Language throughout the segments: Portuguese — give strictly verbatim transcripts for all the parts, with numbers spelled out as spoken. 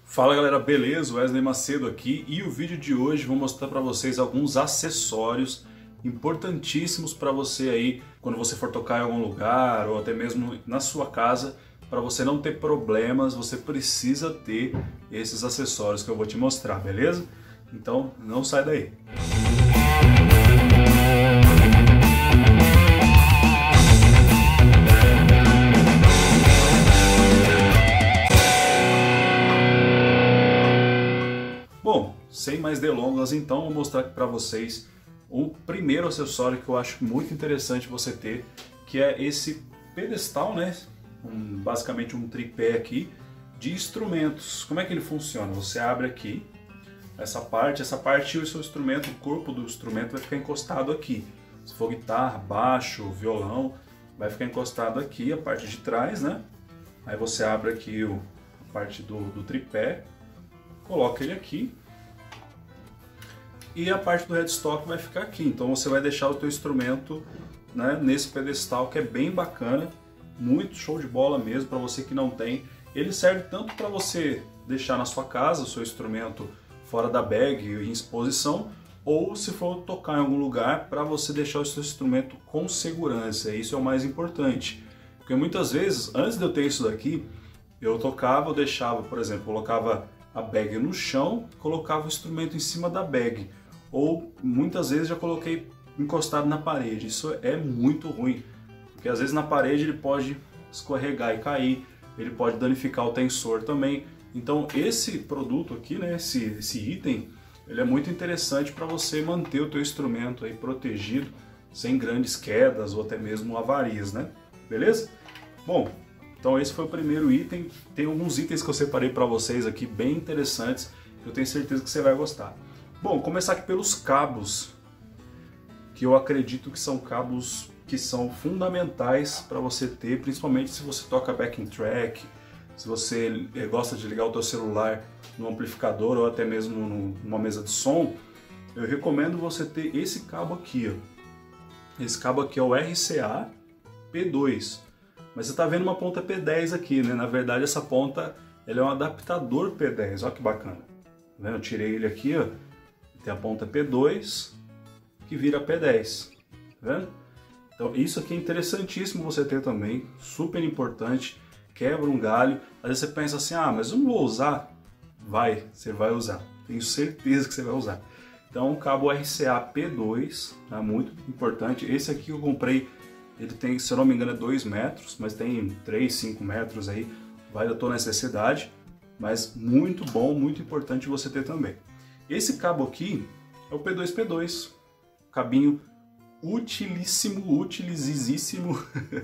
Fala galera, beleza? Wesley Macedo aqui e o vídeo de hoje vou mostrar para vocês alguns acessórios importantíssimos para você aí quando você for tocar em algum lugar ou até mesmo na sua casa. Para você não ter problemas, você precisa ter esses acessórios que eu vou te mostrar, beleza? Então não sai daí! Bom, sem mais delongas, então vou mostrar aqui para vocês o primeiro acessório que eu acho muito interessante você ter, que é esse pedestal, né? Um, basicamente um tripé aqui de instrumentos. Como é que ele funciona? Você abre aqui essa parte, essa parte o seu instrumento, o corpo do instrumento vai ficar encostado aqui. Se for guitarra, baixo, violão, vai ficar encostado aqui a parte de trás, né? Aí você abre aqui o, a parte do, do tripé, coloca ele aqui e a parte do headstock vai ficar aqui. Então você vai deixar o teu instrumento, né, nesse pedestal que é bem bacana, muito show de bola mesmo para você que não tem. Ele serve tanto para você deixar na sua casa o seu instrumento fora da bag em exposição, ou se for tocar em algum lugar para você deixar o seu instrumento com segurança. Isso é o mais importante, porque muitas vezes antes de eu ter isso daqui eu tocava, eu deixava, por exemplo, colocava a bag no chão, colocava o instrumento em cima da bag, ou muitas vezes já coloquei encostado na parede. Isso é muito ruim, porque às vezes na parede ele pode escorregar e cair, ele pode danificar o tensor também. Então esse produto aqui, né, esse, esse item, ele é muito interessante para você manter o teu instrumento aí protegido, sem grandes quedas ou até mesmo avarias, né? Beleza? Bom, então esse foi o primeiro item. Tem alguns itens que eu separei para vocês aqui bem interessantes, que eu tenho certeza que você vai gostar. Bom, começar aqui pelos cabos, que eu acredito que são cabos que são fundamentais para você ter, principalmente se você toca backing track, se você gosta de ligar o teu celular no amplificador ou até mesmo numa mesa de som. Eu recomendo você ter esse cabo aqui, ó. Esse cabo aqui é o R C A P dois. Mas você está vendo uma ponta P dez aqui, né? Na verdade essa ponta ela é um adaptador P dez, olha que bacana. Tá vendo? Eu tirei ele aqui, ó. Tem a ponta P dois que vira P dez, tá vendo? Então isso aqui é interessantíssimo você ter também, super importante, quebra um galho. Às vezes você pensa assim, ah, mas eu não vou usar. Vai, você vai usar, tenho certeza que você vai usar. Então o cabo R C A P dois, tá? Muito importante. Esse aqui eu comprei, ele tem, se eu não me engano, é dois metros, mas tem três, cinco metros aí, vai da tua necessidade, mas muito bom, muito importante você ter também. Esse cabo aqui é o P dois P dois, cabinho utilíssimo, utilizíssimo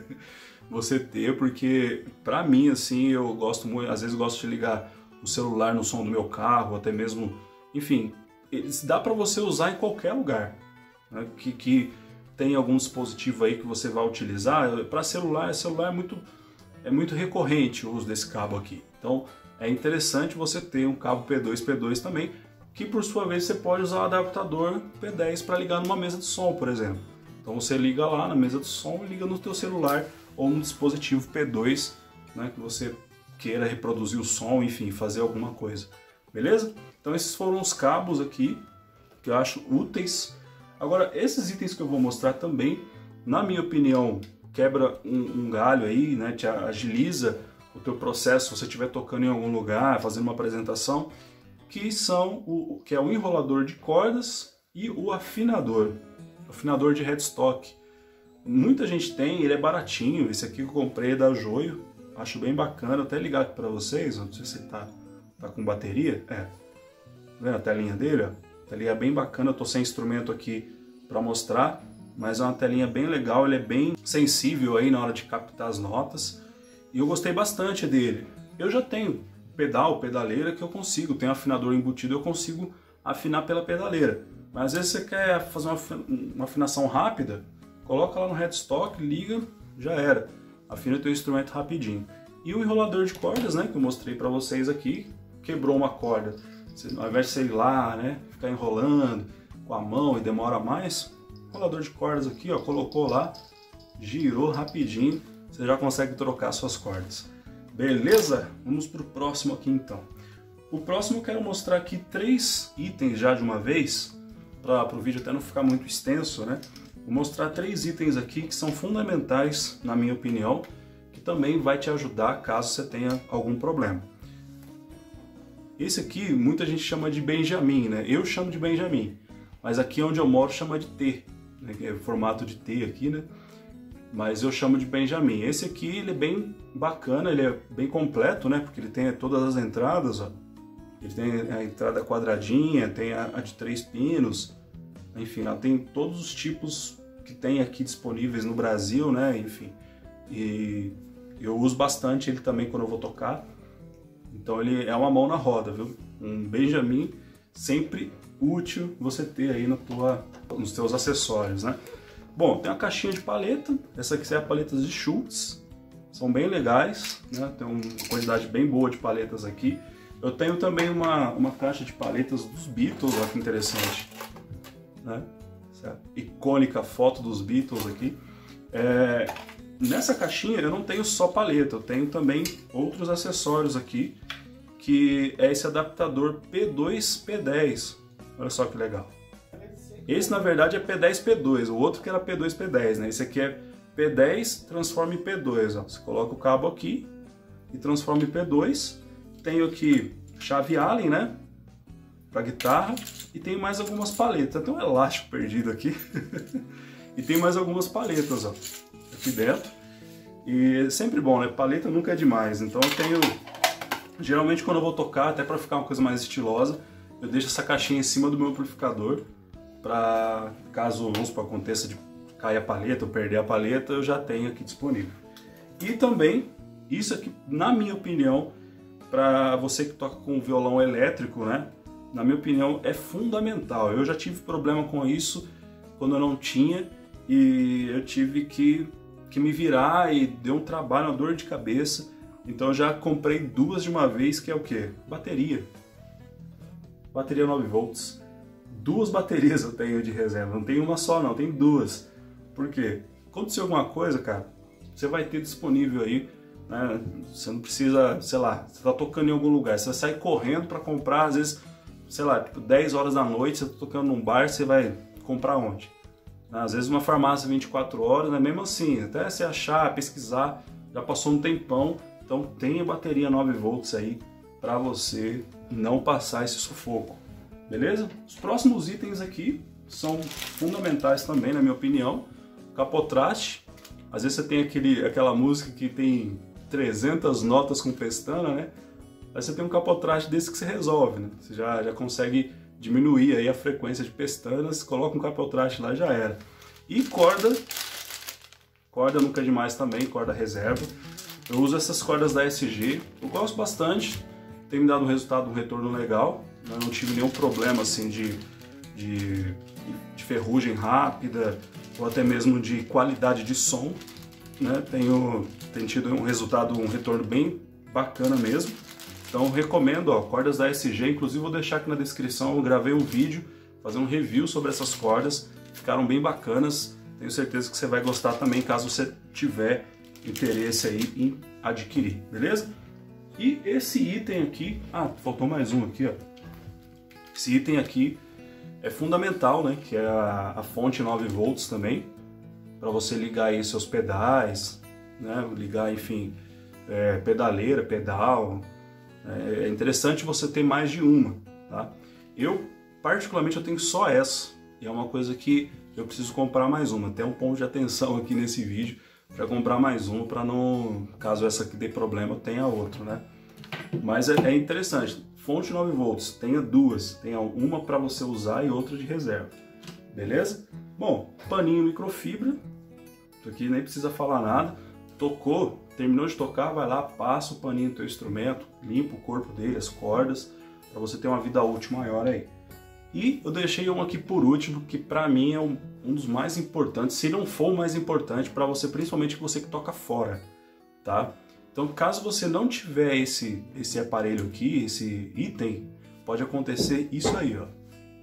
você ter, porque pra mim, assim, eu gosto muito, às vezes gosto de ligar o celular no som do meu carro, até mesmo, enfim, dá pra você usar em qualquer lugar, né, que, que tem algum dispositivo aí que você vai utilizar. Para celular, celular é muito, é muito recorrente o uso desse cabo aqui, então é interessante você ter um cabo P dois P dois também, que por sua vez você pode usar o adaptador P dez para ligar numa mesa de som, por exemplo. Então você liga lá na mesa de som e liga no teu celular ou no dispositivo P dois, né, que você queira reproduzir o som, enfim, fazer alguma coisa. Beleza? Então esses foram os cabos aqui que eu acho úteis. Agora esses itens que eu vou mostrar também, na minha opinião, quebra um, um galho aí, né, te agiliza o teu processo se você estiver tocando em algum lugar, fazendo uma apresentação, que são o que é o enrolador de cordas e o afinador, afinador de headstock. Muita gente tem, ele é baratinho. Esse aqui que eu comprei é da Joio, acho bem bacana. Até ligar aqui para vocês, não sei se tá, tá com bateria, é, tá vendo a telinha dele? Ó? A telinha é bem bacana, eu tô sem instrumento aqui para mostrar, mas é uma telinha bem legal, ele é bem sensível aí na hora de captar as notas, e eu gostei bastante dele. Eu já tenho pedal, pedaleira, que eu consigo, tem um afinador embutido, eu consigo afinar pela pedaleira. Mas às vezes você quer fazer uma, uma afinação rápida, coloca lá no headstock, liga, já era. Afina o teu instrumento rapidinho. E o enrolador de cordas, né, que eu mostrei para vocês aqui, quebrou uma corda. Você, ao invés de você ir lá, né, ficar enrolando com a mão e demora mais, enrolador de cordas aqui, ó, colocou lá, girou rapidinho, você já consegue trocar suas cordas. Beleza? Vamos para o próximo aqui então. O próximo eu quero mostrar aqui três itens já de uma vez, para o vídeo até não ficar muito extenso, né? Vou mostrar três itens aqui que são fundamentais, na minha opinião, que também vai te ajudar caso você tenha algum problema. Esse aqui muita gente chama de Benjamin, né? Eu chamo de Benjamin, mas aqui onde eu moro chama de T, né? É formato de T aqui, né? Mas eu chamo de Benjamin. Esse aqui ele é bem bacana, ele é bem completo, né? Porque ele tem todas as entradas, ó. Ele tem a entrada quadradinha, tem a, a de três pinos, enfim, ela tem todos os tipos que tem aqui disponíveis no Brasil, né? Enfim, e eu uso bastante ele também quando eu vou tocar. Então ele é uma mão na roda, viu? Um Benjamin sempre útil você ter aí na tua, nos teus acessórios, né? Bom, tem uma caixinha de paleta, essa aqui é a paleta de Schultz, são bem legais, né? Tem uma quantidade bem boa de paletas aqui. Eu tenho também uma, uma caixa de paletas dos Beatles, olha que interessante, né? Essa icônica foto dos Beatles aqui. É, nessa caixinha eu não tenho só paleta, eu tenho também outros acessórios aqui, que é esse adaptador P dois P dez, olha só que legal. Esse na verdade é P dez P dois, o outro que era P dois P dez, né? Esse aqui é P dez transforma em P dois, ó. Você coloca o cabo aqui e transforma em P dois. Tenho aqui chave Allen, né? Para guitarra, e tem mais algumas paletas. Tem um elástico perdido aqui. E tem mais algumas paletas, ó, aqui dentro. E é sempre bom, né? Paleta nunca é demais. Então eu tenho, geralmente quando eu vou tocar, até para ficar uma coisa mais estilosa, eu deixo essa caixinha em cima do meu amplificador, para caso, vamos supor, aconteça de cair a paleta ou perder a paleta, eu já tenho aqui disponível. E também, isso aqui, na minha opinião, para você que toca com violão elétrico, né? Na minha opinião, é fundamental. Eu já tive problema com isso quando eu não tinha, e eu tive que, que me virar, e deu um trabalho, uma dor de cabeça. Então eu já comprei duas de uma vez, que é o quê? Bateria. Bateria nove volts. Duas baterias eu tenho de reserva, não tenho uma só não, tem duas. Por quê? Aconteceu alguma coisa, cara, você vai ter disponível aí, né? Você não precisa, sei lá, você tá tocando em algum lugar, você vai sair correndo para comprar, às vezes, sei lá, tipo dez horas da noite, você tá tocando num bar, você vai comprar onde? Às vezes uma farmácia vinte e quatro horas, né? Mesmo assim, até você achar, pesquisar, já passou um tempão, então tenha bateria nove volts aí para você não passar esse sufoco, beleza? Os próximos itens aqui são fundamentais também, na minha opinião. Capotraste, às vezes você tem aquele, aquela música que tem trezentas notas com pestana, né? Aí você tem um capotraste desse que você resolve, né? Você já, já consegue diminuir aí a frequência de pestanas, coloca um capotraste lá e já era. E corda, corda nunca é demais também, corda reserva. Eu uso essas cordas da S G, eu gosto bastante, tem me dado um resultado, um retorno legal. Eu não tive nenhum problema assim de, de, de ferrugem rápida, ou até mesmo de qualidade de som, né? Tenho, tenho tido um resultado, um retorno bem bacana mesmo. Então recomendo, ó, cordas da S G, inclusive vou deixar aqui na descrição, eu gravei um vídeo, fazer um review sobre essas cordas, ficaram bem bacanas, tenho certeza que você vai gostar também, caso você tiver interesse aí em adquirir, beleza? E esse item aqui, ah, faltou mais um aqui, ó. Esse item aqui é fundamental, né? Que é a, a fonte nove volts também, para você ligar aí seus pedais, né? Ligar, enfim, é, pedaleira, pedal. É interessante você ter mais de uma, tá? Eu, particularmente, eu tenho só essa, e é uma coisa que eu preciso comprar mais uma. Até um ponto de atenção aqui nesse vídeo para comprar mais uma, para não, caso essa aqui dê problema, eu tenha outra, né? Mas é, é interessante. Fonte nove volts, tenha duas, tenha uma para você usar e outra de reserva, beleza? Bom, paninho microfibra, isso aqui nem precisa falar nada, tocou, terminou de tocar, vai lá, passa o paninho no teu instrumento, limpa o corpo dele, as cordas, para você ter uma vida útil maior aí. E eu deixei um aqui por último, que para mim é um, um dos mais importantes, se não for o mais importante para você, principalmente você que toca fora, tá? Então, caso você não tiver esse, esse aparelho aqui, esse item, pode acontecer isso aí, ó.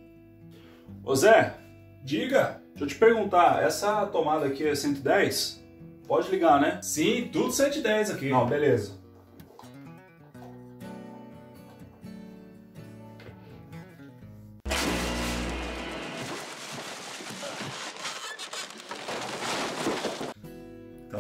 Ô Zé, diga, deixa eu te perguntar, essa tomada aqui é cento e dez? Pode ligar, né? Sim, tudo cento e dez aqui. Não, beleza.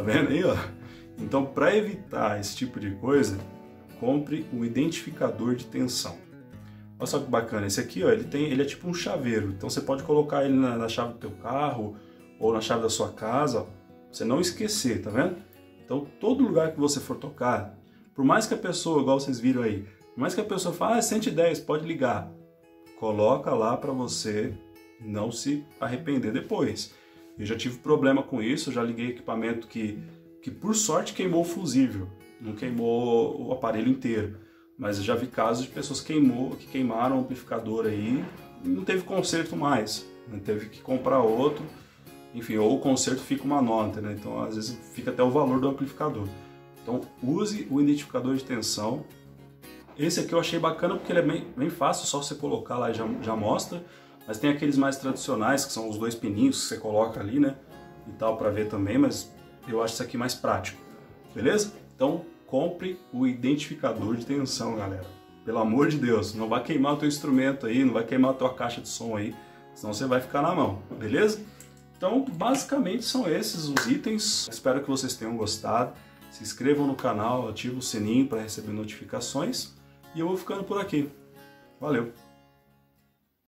vendo aí, ó? Então, para evitar esse tipo de coisa, compre um identificador de tensão. Olha só que bacana, esse aqui, ó, ele, tem, ele é tipo um chaveiro, então você pode colocar ele na, na chave do teu carro ou na chave da sua casa, ó, pra você não esquecer, tá vendo? Então, todo lugar que você for tocar, por mais que a pessoa, igual vocês viram aí, por mais que a pessoa fale, ah, cento e dez, pode ligar, coloca lá para você não se arrepender depois. Eu já tive problema com isso, eu já liguei equipamento que, que por sorte queimou o fusível, não queimou o aparelho inteiro. Mas eu já vi casos de pessoas que, queimou, que queimaram o amplificador aí e não teve conserto mais, né? Teve que comprar outro, enfim, ou o conserto fica uma nota, né? Então às vezes fica até o valor do amplificador. Então use o identificador de tensão. Esse aqui eu achei bacana porque ele é bem, bem fácil, só você colocar lá e já, já mostra. Mas tem aqueles mais tradicionais, que são os dois pininhos que você coloca ali, né? E tal, para ver também, mas eu acho isso aqui mais prático, beleza? Então compre o identificador de tensão, galera. Pelo amor de Deus, não vai queimar o teu instrumento aí, não vai queimar a tua caixa de som aí, senão você vai ficar na mão, beleza? Então, basicamente são esses os itens. Espero que vocês tenham gostado. Se inscrevam no canal, ativem o sininho para receber notificações. E eu vou ficando por aqui. Valeu!